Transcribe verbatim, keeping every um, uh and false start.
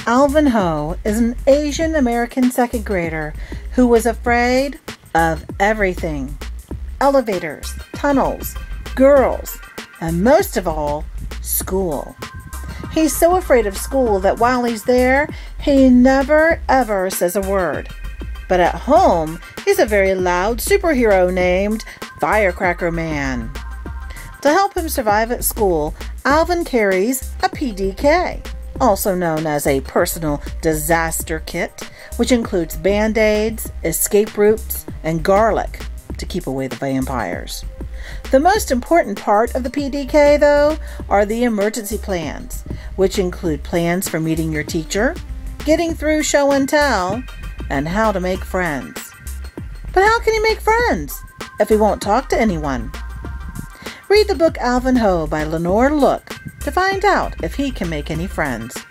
Alvin Ho is an Asian American second grader who was afraid of everything. Elevators, tunnels, girls, and most of all, school. He's so afraid of school that while he's there, he never ever says a word. But at home, he's a very loud superhero named Firecracker Man. To help him survive at school, Alvin carries a P D K, also known as a personal disaster kit, which includes band-aids, escape routes, and garlic to keep away the vampires. The most important part of the P D K, though, are the emergency plans, which include plans for meeting your teacher, getting through show and tell, and how to make friends. But how can he make friends if he won't talk to anyone? Read the book Alvin Ho by Lenore Look to find out if he can make any friends.